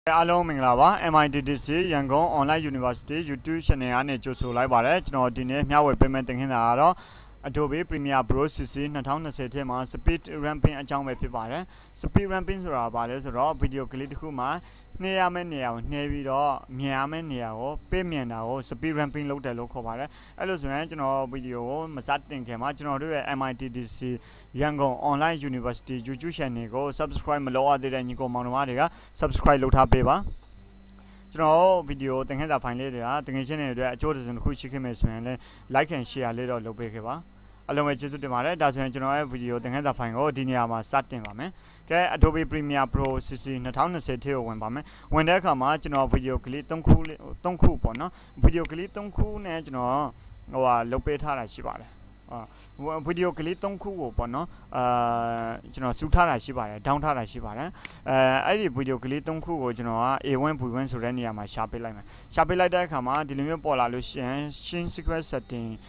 Hello, Minglava, MITDC, Yangon Online University, YouTube channel, and Josu Library, no dinner, now payment in Aro, Adobe Premiere Pro CC, Natana Setema, speed ramping a jump with Pibare, speed ramping Rabales, raw video clip Huma, Neamania, Navy, Miamania, Pemiana, speed ramping load the local wire, Hello, video, Masatin Camachino, MITDC, Yangon Online University, YouTube channel, subscribe Maloa, the Nico Monomaria, subscribe Lota Beba. Video, the head of finally, the channel, Jordan who she came as like and share a little low bigger. Along with the Mare, does video, the head of fine, oh, Diniama, Satin Bame. Adobe Premiere Pro CC, Natana set here when there come out, video clip, don't cool, video clip, don't cool, or Lopetara Shibara. Video clip don't cool, Sutara Shibara, Downtara Shibara. I did video clip don't cool, a one went to Renia, my sharpie line. Sharpie like that come out, the limit polar change sequence setting,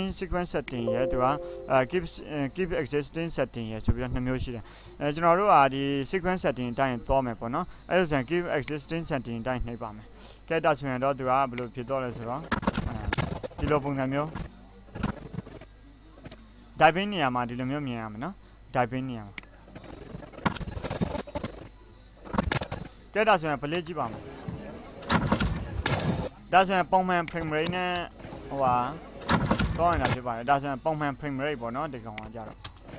keep existing setting, yes, to be on the music. The sequence setting time Tome Pono, I was keep existing setting time Nebame. Get us when I do our blue $2 wrong. Dilopungamo. Dibinia, my dilumium, no? Dibinia. Get us when I play Jibam. That's when I pong man prim rain or going at the bar. That's when I pong man prim rain or not. They go on Jaro.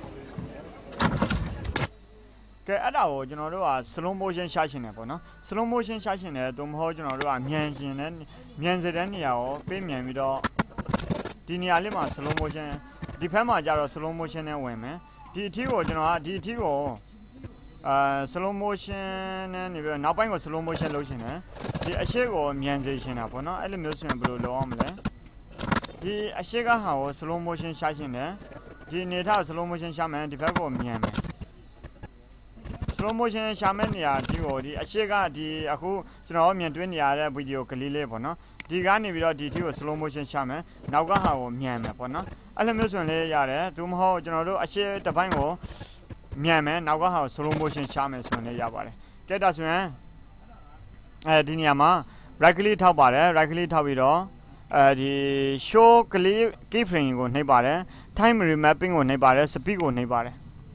Okay, at our slow motion shashing upon slow motion shashing at Dumho, Mian and Mianzania or Pimian with all Dinialima slow motion. Depema Jaro slow motion and women. DTO, DTO. Slow motion and now buying slow motion lotion. The Ashego Mianzation upon elimination blue lomle. The Ashega house slow motion shashing there. The Neta slow motion shaman, the Pago Miami. Slow motion shaman, ya, the Ashega, the Aku, Mian 20 yard video Kalile, the Gani without DTO slow motion shaman, now got how Miami, elimination lay yard, Dumho, General, Ashe, the Bango. Myanmar, now got how slow motion shamans on the Yabare. Get us when Diniama, regularly Tabare, regularly Tabido, the show keyframe on Nebare, time remapping on Nebare, speak on Nebare.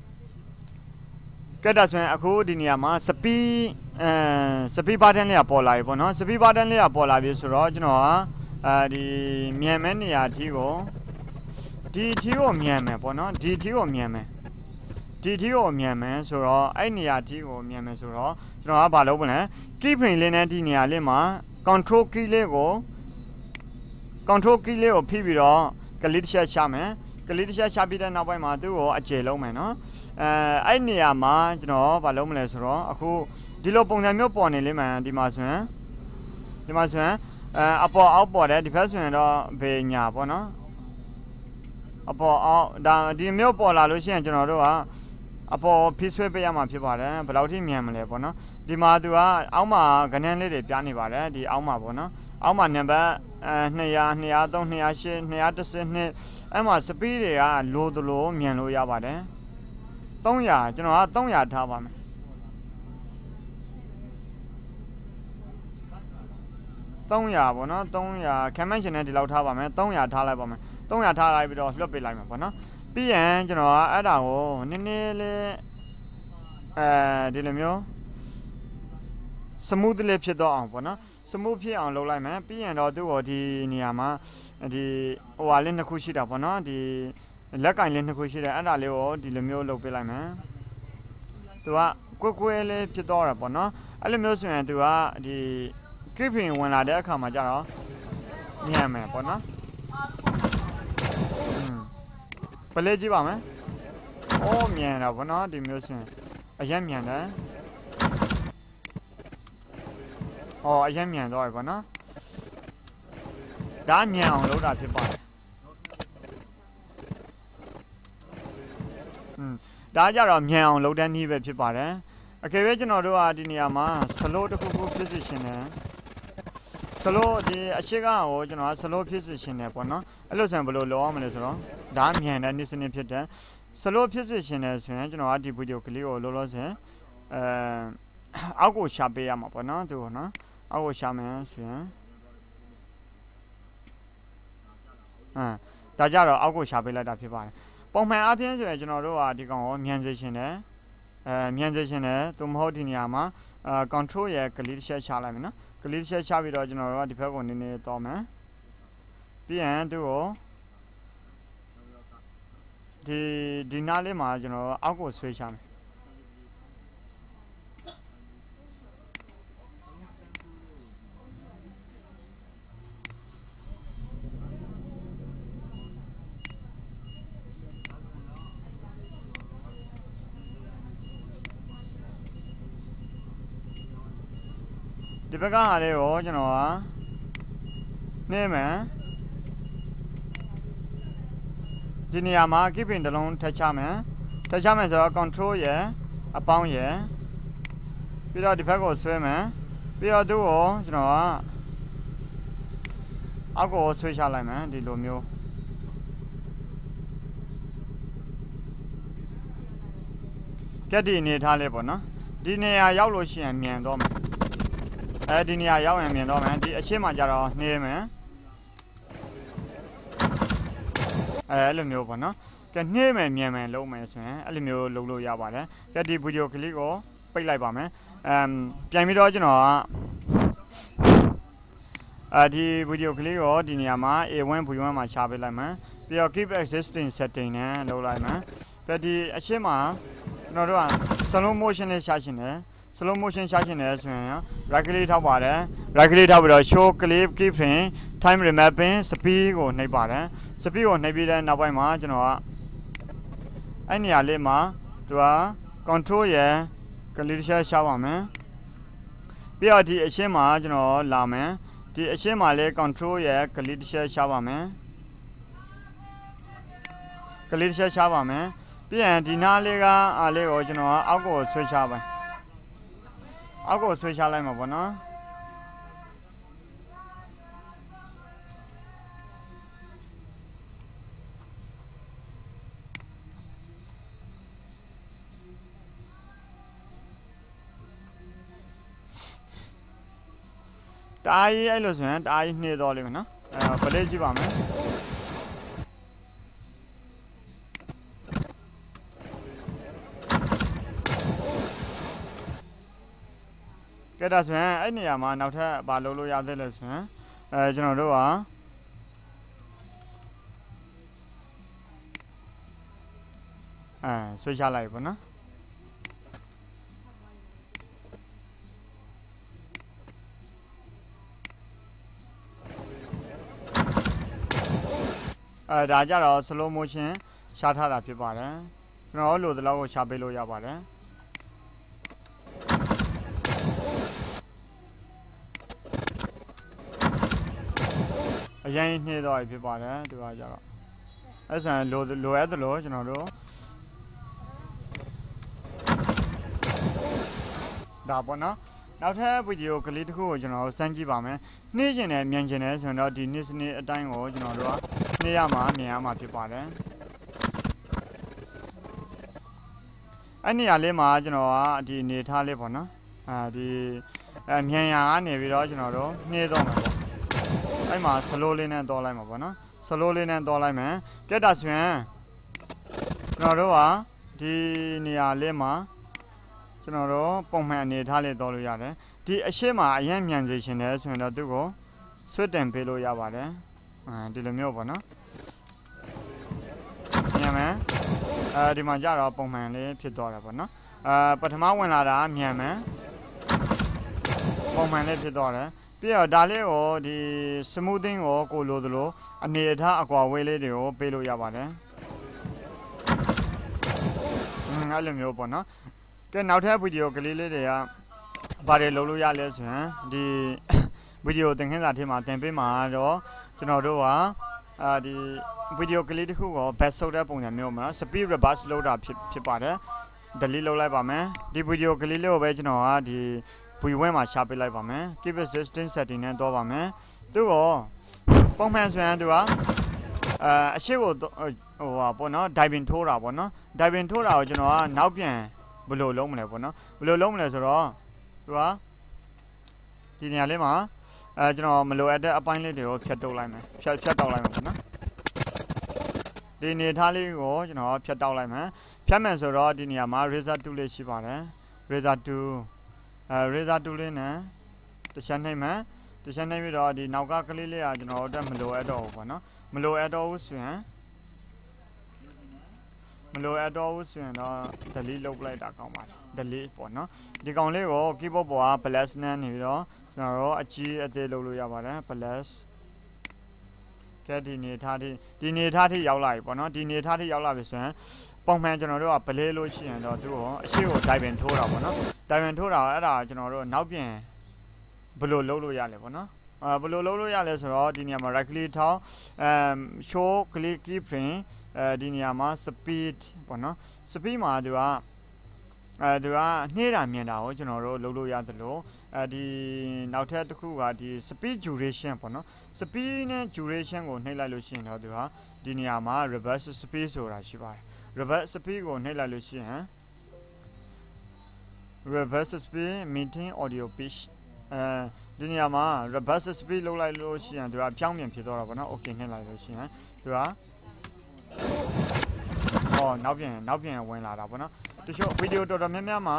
Get us when Aku Diniama, Sapi button Leopola, Bono, Sapi button Leopola, this Rogino, the Myanmar Tigo, DTO Myanmar, Bono, DTO Myanmar. DTO Myanmar, so I near Tigo Myanmar, so about open, keeping Lenatina Lima, control key Lego, control key Lego Pibiro, Galicia Shaman, Galicia Shabita Nabama, or a jello man, I near ma, Balomles, who Dilopong and Milpon Lima, the Masman, upon outboard at the person of Benyapona. Upon the Milpola Lucian General. Upon Peaceway Yama Pibare, but out in Yamale, the Madua, Alma, Ganan Lady Pianivare, the Alma Bona, Alma number, Nea, don't Nea, Nea, Emma Sapiria, Lodo, Miano Yabare. Tonya, Tonya Tavam. Tonya, Bona, Tonya, can mention it, Lautava, Tonya Talabama, Tonya Tala with all Floppy Lima, Bien, Adao, Nile Dilemio Smooth lips your dog, smooth here on low line, P and or do or the Niama, the Walina Kushida, the Lakan Lina Kushida, and Aleo, Dilemio Lopelime. To a Quaquele Piedora, Bono, Alemio to a the keeping when I there come a jar. Niama, Bona. Pellegibame? Oh, Miana, Bona, the museum. A Yamiana. Oh, a Yamian, or Bona. Damian, load up your body. Dajar Mian, load and even Pipare. Okay, regional do Adiniama, slow the cuckoo position. Solo the Ashiga or solo position, Bona. A losen below low, Damian and this in Peter. Solo position as the video clip or Lolos, အောက်ကိုရှာပေးရမှာပေါ့နော်သူကနော်အောက်ကိုရှာမယ်ဆိုရင်ဒါကြတော့အောက်ကိုရှာပေးလိုက်တာဖြစ်ပါတယ်ပုံမှန်အပြင်ဆိုရင်ကျွန်တော်တို့ကဒီကောင်ကိုမြန်စေချင်တယ်မြန်စေချင်တယ်သူမဟုတ်ဒီနေရာမှာcontrol ရဲ့ click တစ်ချက်ချလိုက်မယ်နော် click တစ်ချက်ချပြီးတော့ကျွန်တော်တို့ကဒီဘက်ကိုနည်းနည်းတော့မယ်ပြီးရင်သူ့ကိုဒီနားလေးမှာကျွန်တော်တို့အောက်ကိုဆွဲချမယ်ဒီဘက်ကဟာလေးကိုကျွန်တော်ကနှိမ့်မယ်ဒီနေရာမှာ keeping တစ်လုံးထည့်ချမယ်ဆိုတော့ control ရယ်အပေါင်းရယ်ပြီးတော့ဒီဘက်ကိုဆွဲမယ်ပြီးတော့သူ့ကိုကျွန်တော်ကအောက်ကိုဆွဲချလိုက်မယ်ဒီလိုမျိုးကက်ဒီအနေထားလေးပေါ့နော်ဒီနေရာရောက်လို့ရှိရင်မြန်တော့မယ်ဒီနေရာရောက်ရင်မြင်တော့မယ်ဒီအရှင်းမှာကြတော့နှေးမယ်အဲ့လိုမျိုးပေါ့နော်ကဲနှေးမယ်မြန်မယ်လုံးမယ်ဆိုရင်အဲ့လိုမျိုးလုပ်လို့ရပါတယ်ကဲဒီဗီဒီယိုကလစ်ကိုပိတ်လိုက်ပါမယ်ပြန်ပြီးတော့ကျွန်တော်ကဒီဗီဒီယိုကလစ်ကိုဒီနေရာမှာ A1 V1 မှာရှာပေးလိုက်မယ်ပြီးတော့ keep existing setting နဲ့လုပ်လိုက်မယ်ကဲဒီအရှင်းမှာကျွန်တော်တို့က slow motion လေးရှာချင်တယ်slow motion ရှာချင်တယ်ဆိုရင် right click ထောက်ပါတယ် right click ထောက်ပြီးတော့ show clip keyframe time remapping speed ကိုနှိပ်ပါတယ် speed ကိုနှိပ်ပြီးတဲ့နောက်ပိုင်းမှာကျွန်တော်ကအဲ့နေရာလေးမှာသူက control ရယ် click ရှာပါမယ်ပြီးတော့ဒီအရှင်းမှာကျွန်တော်လာမယ်ဒီအရှင်းမှာလေး control ရယ် click ရှာပါမယ် click ရှာပါမယ်ပြီးရင်ဒီနားလေးကအားလေးကိုကျွန်တော်အောက်ကိုဆွဲချပါအောက်ကိုဆွဲချလိုက်မှာပေါ့နော်တားကြီးအဲ့လိုဆိုရင်တားကြီးနှေးတော့လိမ့်မယ်နော်ပလေးကြည့်ပါမယ်ကဲဒါဆိုရင်အဲ့နေရာမှာနောက်ထပ်ဘာလုပ်လို့ရသေးလဲဆိုရင်ကျွန်တော်တို့ကဆွဲချလိုက်ပေါ့နော်ဒါကြတော့ slow motion ရှာထားတာဖြစ်ပါတယ်ကျွန်တော်လိုသလောက်ကိုရှာပေးလို့ရပါတယ်အရင်နှေးတော့ဖြစ်ပါတယ်ဒီကကြတော့အဲ့ဆိုရင်လိုအပ်သလိုကျွန်တော်တို့ဒါပေါ့နော်နောက်ထပ်ဗီဒီယိုကလေးတစ်ခုကိုကျွန်တော်စမ်းကြည့်ပါမယ်နှေးကျင်တယ်မြန်ကျင်တယ်ဆိုတော့ဒီနေ့စနစ်အတိုင်းကိုကျွန်တော်တို့ကနှေးရမှာမြန်ရမှာဖြစ်ပါတယ်အဲ့နေရာလေးမှာကျွန်တော်ကဒီအနေထားလေးပေါ့နော်ဒီမြန်ရကနေပြီးတော့ကျွန်တော်တို့နှေးတော့မှာပေါ့အဲ့မှာ slow လေးနဲ့တော့လိုက်မှာပေါ့နော် slow လေးနဲ့တော့လိုက်မယ်ကဲဒါဆိုရင်ကျွန်တော်တို့ကဒီနေရာလေးမှာကျွန်တော်တို့ပုံမှန်အနေထားလေးတော့လို့ရတယ်ဒီအရှိမအရင်မြန်စေချင်တယ်ဆိုရင်တော့သူ့ကိုဆွတ်တင်ပေးလို့ရပါတယ်ဒီလိုမျိုးပေါ့နော်မြန်မယ်ဒီမှာကြတော့ပုံမှန်လေးဖြစ်သွားတာပေါ့နော်ပထမဝင်လာတာမြန်မယ်ပုံမှန်လေးဖြစ်သွားတယ်ပြီးတော့ဒါလေးကိုဒီ smoothing ကိုလိုသလိုအနေအထားအကွာဝေးလေးတွေကိုပေးလို့ရပါတယ်အဲ့လိုမျိုးပေါ့နော်ကဲနောက်ထပ်ဗီဒီယိုကလေးတွေကဘာတွေလုပ်လို့ရလဲဆိုရင်ဒီဗီဒီယိုသင်ခန်းစာထဲမှာသင်ပေးမှာတော့ကျွန်တော်တို့ကဒီဗီဒီယိုကလေးတစ်ခုကို back ဆုပ်တဲ့ပုံစံမျိုးမှာ speed reverse လုပ်တာဖြစ်ပါတယ် delete လုပ်လိုက်ပါမယ်ဒီဗီဒီယိုကလေးလေးကိုပဲကျွန်တော်ကဒီ V1 မှာရှာပေးလိုက်ပါမယ် keep existing setting နဲ့တော့ပါမယ်သူကပုံမှန်ဆိုရင်သူကအရှိကိုဟိုပါပေါ့နော် diving ထိုးတာပေါ့နော် diving ထိုးတာကိုကျွန်တော်ကနောက်ပြန်ဘယ်လိုလုံးမလဲပေါ့နော်ဘယ်လိုလုံးမလဲဆိုတော့ตัวทีนี้เลยมาจะนอมาโหลดได้อภัยเลยเดี๋ยวဖြတ်တောက်လိုက်မယ်ဖြတ်တောက်လိုက်မယ်နော်ဒီနေထားလေးကိုကျွန်တော်ဖြတ်တောက်လိုက်မယ်ဖြတ်မယ်ဆိုတော့ဒီနေရာမှာ razor tool လေးရှိပါတယ် razor tool razor tool လေးနဲ့တစ်ချက်နှိပ်မယ်တစ်ချက်နှိပ်ပြီးတော့ဒီနောက်ကကလေးလေးကကျွန်တော်တို့မလိုအပ်တော့ဘူးပေါ့နော်မလိုအပ်တော့ဘူးဆိုရင်တော့ delete လုပ်လိုက်တာကောင်းပါတယ် delete ပေါ့နော်ဒီကောင်လေးကို keyboard ပေါ်က plus နဲ့နေပြီးတော့ကျွန်တော်တို့အကြီးအသေးလုပ်လို့ရပါတယ် plus ကဲဒီနေထားထိရောက်လာပြီပေါ့နော်ဒီနေထားထိရောက်လာပြီဆိုရင်ပုံမှန်ကျွန်တော်တို့ကပလေးလို့ရှိရင်တော့သူ့ကိုအရှိကို dive in ထိုးတာပေါ့နော် dive in ထိုးတာအဲ့ဒါကျွန်တော်တို့နောက်ပြန်ဘယ်လိုလုပ်လို့ရလဲပေါ့နော်ဘယ်လိုလုပ်လို့ရလဲဆိုတော့ဒီနေရာမှာ right click ထောင်းshow click keyframe ဒီနေရာမှာ speed ပေါ့နော် speed မှာသူကနှေးတာမြင်တာကိုကျွန်တော်တို့လုပ်လို့ရသလိုဒီနောက်ထပ်တစ်ခုကဒီ speed duration ပေါ့နော် speed နဲ့ duration ကိုနှိပ်လိုက်လို့ရှိရင်တော့သူကဒီနေရာမှာ reverse speed ဆိုတာရှိပါတယ် reverse speed ကိုနှိပ်လိုက်လို့ရှိရင် reverse speed maintain audio pitch ဒီနေရာမှာ reverse speed လုပ်လိုက်လို့ရှိရင်သူကပြောင်းပြန်ဖြစ်သွားတာပေါ့နော် okay နှိပ်လိုက်လို့ရှိရင်သူကနောက်ပြန်ဝင်လာတာပေါ့နော်တချို့ဗီဒီယိုတော်တော်များများမှာ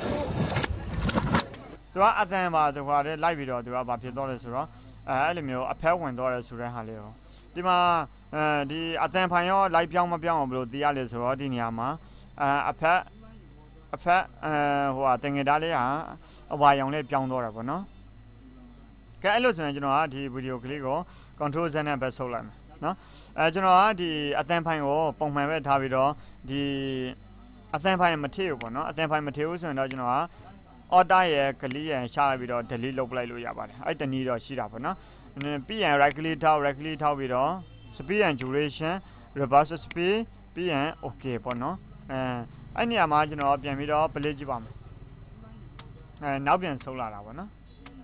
သူကအသံပါသူကလည်းလိုက်ပြီးတော့သူကဘာဖြစ်သွားလဲဆိုတော့အဲ့လိုမျိုးအဖက်ဝင်သွားတယ်ဆိုတဲ့ဟာလေးကိုဒီမှာဒီအသံဖိုင်ရောလိုက်ပြောင်းမပြောင်းအောင်ဘယ်လိုသိရလဲဆိုတော့ဒီနေရာမှာအဖက်ဟိုတင်ငယ်သားလေးဟာအဝါရောင်လေးပြောင်းသွားတာပေါ့နော်ကဲအဲ့လိုဆိုရင်ကျွန်တော်ကဒီဗီဒီယိုကလေးကို control Z နဲ့ပဲဆုပ်လိုက်မယ်နော်ကျွန်တော်ကဒီအသံဖိုင်ကိုပုံမှန်ပဲထားပြီးတော့ဒီအသံဖိုင်မထည့်ဘူးပေါ့နော်အသံဖိုင်မထည့်ဘူးဆိုရင်တော့ကျွန်တော်က order ရယ် click ရယ်ရှာလိုက်ပြီးတော့ delete လုပ်လိုက်လို့ရပါတယ်အဲ့တနည်းတော့ရှိတာပေါ့နော်ပြီးရင် right click ထောက်ပြီးတော့ speed and duration reverse speed ပြီးရင် okay ပေါ့နော်အဲ့နေရာမှာကျွန်တော်ပြန်ပြီးတော့ play ကြည့်ပါမယ်နောက်ပြန်ဆုပ်လာတာပေါ့နော်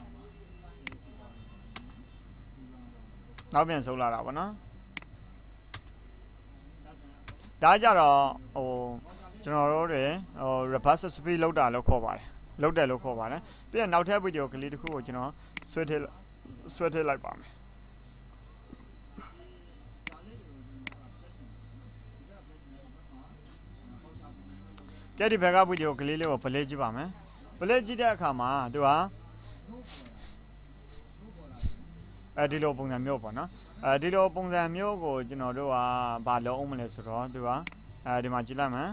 နောက်ပြန်ဆုပ်လာတာပေါ့နော်ဒါကြတော့ကျွန်တော်တို့တွေreverse speed လောက်တာလို့ခေါ်ပါတယ်လောက်တယ်လို့ခေါ်ပါတယ်ပြီးရင်နောက်ထပ်ဗီဒီယိုကလေးတစ်ခုကိုကျွန်တော်ဆွဲထည့်လိုက်ပါမယ်ကဲဒီဘက်ကဗီဒီယိုကလေးလေးကို play ကြည့်ပါမယ် play ကြည့်တဲ့အခါမှာသူကဒီလိုပုံစံမျိုးပေါ့နော်ဒီလိုပုံစံမျိုးကိုကျွန်တော်တို့ကဘာလုပ်အောင်မလဲဆိုတော့သူကဒီမှာကြည့်လိုက်မယ်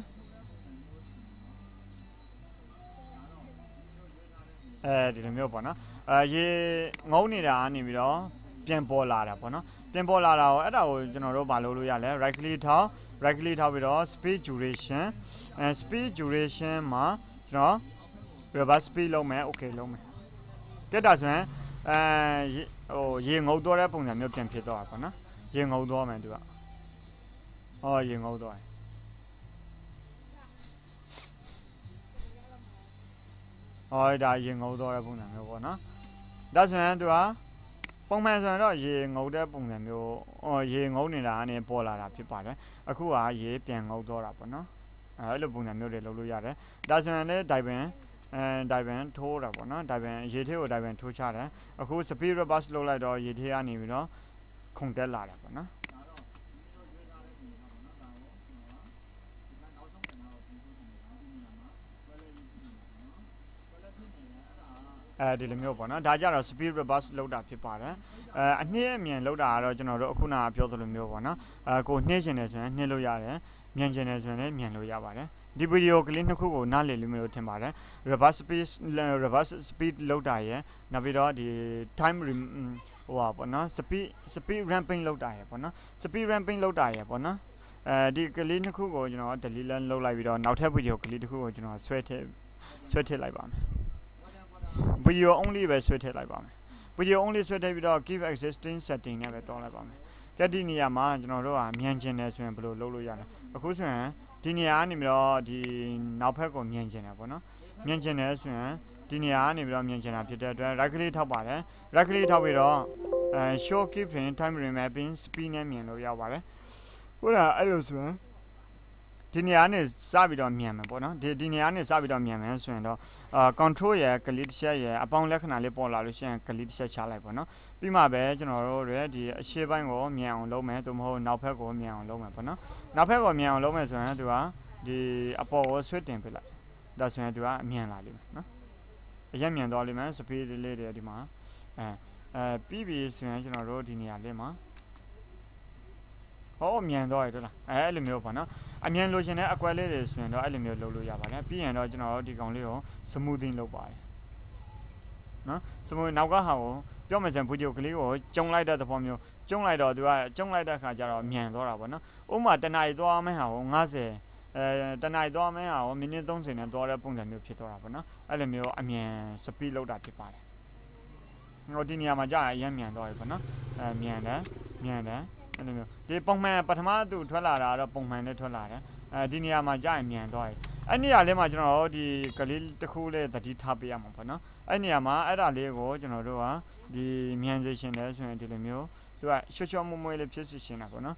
ဒီလိုမျိုးပေါ့နော်ရေငုံနေတာနေပြီးတော့ပြန်ပေါ်လာတာပေါ့နော်ပြန်ပေါ်လာတာကိုအဲ့ဒါကိုကျွန်တော်တို့ဘာလုပ်လို့ရလဲ right click ထောက်ပြီးတော့ speed duration speed duration မှာကျွန်တော် reverse speed လုပ်မယ် okay လုပ်မယ်ကဲဒါဆိုရင်ရေငုံတော့တဲ့ပုံစံမျိုးပြန်ဖြစ်သွားတာပေါ့နော်ရေငုံတော့မယ်သူကရေငုံတော့ဒါရေငုံတော့တဲ့ပုံစံမျိုးပေါ့နော်ဒါဆိုရင်သူကပုံမှန်ဆိုရင်တော့ရေငုံတဲ့ပုံစံမျိုးရေငုံနေတာကနေပေါ်လာတာဖြစ်ပါတယ်အခုကရေပြန်ငုံတော့တာပေါ့နော်အဲ့လိုပုံစံမျိုးတွေလုပ်လို့ရတယ်ဒါဆိုရင်လည်း dive in ထိုးတာပေါ့နော် dive in ရေထဲကို dive in ထိုးချတယ်အခု speed reverse လုပ်လိုက်တော့ရေထဲကနေပြီးတော့ခုန်တက်လာတာပေါ့နော်ဒီလိုမျိုးပေါ့နော်ဒါကြတော့ speed reverse လောက်တာဖြစ်ပါတယ်အနှင်းအမြန်လောက်တာကတော့ကျွန်တော်တို့အခုနကပြောသလိုမျိုးပေါ့နော်ကိုနှင်းချင်တယ်ဆိုရင်နှင်းလို့ရတယ်မြန်ချင်တယ်ဆိုရင်လည်းမြန်လို့ရပါတယ်ဒီဗီဒီယိုကလေးနှစ်ခုကိုနားလည်လို့မျိုးထင်ပါတယ် reverse speed လောက်တာရယ်နောက်ပြီးတော့ဒီ time ဟိုပါပေါ့နော် speed ramping လောက်တာရယ်ပေါ့နော် speed ramping လောက်တာရယ်ပေါ့နော်ဒီကလေးနှစ်ခုကိုကျွန်တော် delete လုပ်လိုက်ပြီးတော့နောက်ထပ်ဗီဒီယိုကလေးတစ်ခုကိုကျွန်တော်ဆွဲထည့်လိုက်ပါမယ်video only ပဲဆွဲထည့်လိုက်ပါမယ် video only ဆွဲထည့်ပြီးတော့ keep existing setting နဲ့ပဲတောင်းလိုက်ပါမယ်ကဲဒီနေရာမှာကျွန်တော်တို့ကမြန်ချင်တယ်ဆိုရင်ဘယ်လိုလုပ်လို့ရလဲအခုဆိုရင်ဒီနေရာကနေပြီးတော့ဒီနောက်ဘက်ကိုမြန်ချင်တယ်ပေါ့နော်မြန်ချင်တယ်ဆိုရင်ဒီနေရာကနေပြီးတော့မြန်ချင်တာဖြစ်တဲ့အတွက် right click ထောက်ပါတယ် right click ထောက်ပြီးတော့show keyframe time remapping speed နဲ့မြင်လို့ရပါတယ်ဟုတ်လားအဲ့လိုဆိုရင်ဒီနေရာနဲ့စပြီးတော့မြန်မယ်ပေါ့နော်ဒီနေရာနဲ့စပြီးတော့မြန်မယ်ဆိုရင်တော့control ရဲ့ကလစ်တစ်ချက်ရဲ့အပေါင်းလက္ခဏာလေးပေါ်လာလို့ရှိရင်ကလစ်တစ်ချက်ချလိုက်ပေါ့နော်ပြီးမှပဲကျွန်တော်တို့ရဲ့ဒီအရှေ့ပိုင်းကိုမြန်အောင်လုပ်မယ်သို့မဟုတ်နောက်ဘက်ကိုမြန်အောင်လုပ်မယ်ပေါ့နော်နောက်ဘက်ကိုမြန်အောင်လုပ်မယ်ဆိုရင်သူကဒီအပေါ်ကိုဆွဲတင်ပြလိုက်ဒါဆိုရင်သူကအမြန်လာလိမ့်မယ်နော်အရင်မြန်သွားလိမ့်မယ် speed လေးတွေဒီမှာပြီးပြီဆိုရင်ကျွန်တော်တို့ဒီနေရာလေးမှာဟောမြန်သွားရတော့လားအဲ့လိုမျိုးပေါ့နော်အမြန်လိုချင်တဲ့အကွက်လေးတွေဆိုရင်တော့အဲ့လိုမျိုးလုပ်လို့ရပါတယ်ပြီးရင်တော့ကျွန်တော်တို့ဒီကောင်လေးကို smoothing လုပ်ပါတယ်နော် smooth နောက်ကဟာကိုပြောမှချင်ဗီဒီယိုကလေးကိုကျုံလိုက်တဲ့သဘောမျိုးကျုံလိုက်တော့သူကကျုံလိုက်တဲ့ခါကျတော့မြန်သွားတာပေါ့နော်ဥပမာတနားရီသွားမယ့်ဟာကို90တနားရီသွားမယ့်ဟာကိုမိနစ်30နဲ့သွားတဲ့ပုံစံမျိုးဖြစ်သွားတာပေါ့နော်အဲ့လိုမျိုးအမြန် speed လောက်တာဖြစ်ပါတယ်ဟိုဒီနေရာမှာကြာအရင်မြန်သွားပြီပေါ့နော်မြန်တယ်အဲ့လိုမျိုးဒီပုံမှန်ပထမသူထွက်လာတာတော့ပုံမှန်နဲ့ထွက်လာတယ်ဒီနေရာမှာကြာရင်မြန်သွားပြီအဲ့နေရာလေးမှာကျွန်တော်တို့ဒီကလေးတစ်ခုလေးသတိထားပေးရမှာပေါ့နော်အဲ့နေရာမှာအဲ့ဒါလေးကိုကျွန်တော်တို့ကဒီမြန်စေရှင်တယ်ဆိုရင်ဒီလိုမျိုးသူကချွတ်မွေးလေးဖြစ်စေရှင်တာပေါ့နော်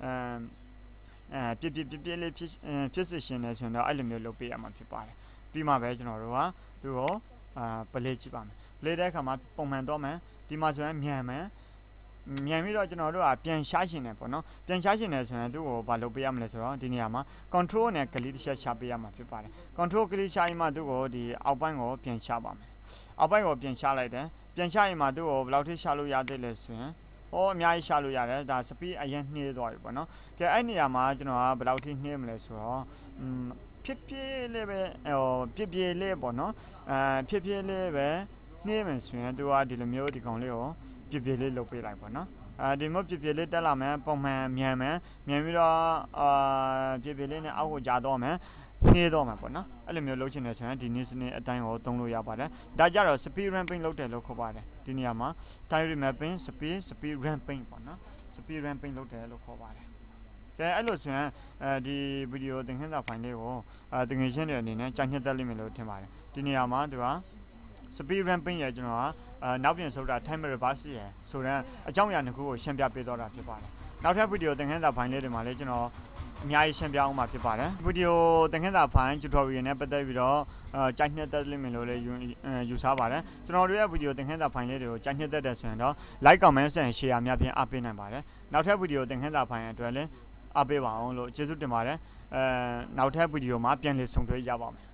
ပြစ်လေးဖြစ်စေရှင်တယ်ဆိုရင်တော့အဲ့လိုမျိုးလုပ်ပေးရမှာဖြစ်ပါတယ်ပြီးမှပဲကျွန်တော်တို့ကသူ့ကိုပလေးကြည့်ပါမယ်ပလေးတဲ့အခါမှာပုံမှန်တော့မယ်ဒီမှာဆိုရင်မြန်ပြီးတော့ကျွန်တော်တို့ကပြန်ရှားရှင်တယ်ပေါ့နော်ပြန်ရှားရှင်တယ်ဆိုရင်သူ့ကိုဘာလုပ်ပေးရမလဲဆိုတော့ဒီနေရာမှာ control နဲ့ click တစ်ချက်ရှာပေးရမှာဖြစ်ပါတယ် control click ရှာရင်မှသူ့ကိုဒီအောက်ပိုင်းကိုပြန်ရှာပါမယ်အောက်ပိုင်းကိုပြန်ရှာလိုက်တယ်ပြန်ရှာရင်မှသူ့ကိုဘယ်လောက်ထိရှာလို့ရသေးလဲဆိုရင်ဟောအများကြီးရှာလို့ရတယ်ဒါ speed အရင်နှေးသွားပြီပေါ့နော်ကဲအဲ့နေရာမှာကျွန်တော်ကဘယ်လောက်ထိနှေးမလဲဆိုတော့ဖြစ်လေးပဲပြလေးပေါ့နော်ဖြစ်လေးပဲနှေးမယ်ဆိုရင်သူကဒီလိုမျိုးဒီကောင်လေးကိုပြလေးလုပ်ပေးလိုက်ပေါ့နော်ဒီမျိုးပြလေးတက်လာမယ်ပုံမှန်မြန်ပြီးတော့ပြလေးနဲ့အောက်ကိုကြာတော့မယ်နှေးတော့မှာပေါ့နော်အဲ့လိုမျိုးလုပ်ချင်တယ်ဆိုရင်ဒီနည်းစနစ်အတိုင်းကိုသုံးလို့ရပါတယ်ဒါကြတော့ speed ramping လုပ်တယ်လို့ခေါ်ပါတယ်ဒီနေရာမှာ time mapping speed ramping ပေါ့နော် speed ramping လုပ်တယ်လို့ခေါ်ပါတယ်ကဲအဲ့လိုဆိုရင်ဒီဗီဒီယိုသင်ခန်းစာဖိုင်လေးကိုတကယ်ရှင်းတဲ့အနေနဲ့ကြာညှက်တက်လိမ့်မယ်လို့ထင်ပါတယ်ဒီနေရာမှာသူက speed ramping ရဲ့ကျွန်တော်ကနောက်ပြန်ဆုတ်တာ time reverse ရယ်ဆိုတော့အကြောင်းအရာတစ်ခုကိုရှင်းပြပေးတော့တာဖြစ်ပါတယ်နောက်ထပ်ဗီဒီယိုသင်ခန်းစာဖိုင်လေးတွေမှာလည်းကျွန်တော်အများကြီးရှင်းပြအောင်မှာဖြစ်ပါတယ်ဗီဒီယိုသင်ခန်းစာဖိုင် tutorial နဲ့ပတ်သက်ပြီးတော့ကြာညှက်တက်လိမ့်မယ်လို့လည်းယူဆပါတယ်ကျွန်တော်တို့ရဲ့ဗီဒီယိုသင်ခန်းစာဖိုင်လေးတွေကိုကြာညှက်တက်တယ်ဆိုရင်တော့ like comment and share များဖြင့်အားပေးနိုင်ပါတယ်နောက်ထပ်ဗီဒီယိုသင်ခန်းစာဖိုင်အတွက်လည်းအားပေးပါအောင်လို့ကျေးဇူးတင်ပါတယ်နောက်ထပ်ဗီဒီယိုမှာပြန်လည်ဆုံတွေ့ကြပါမယ်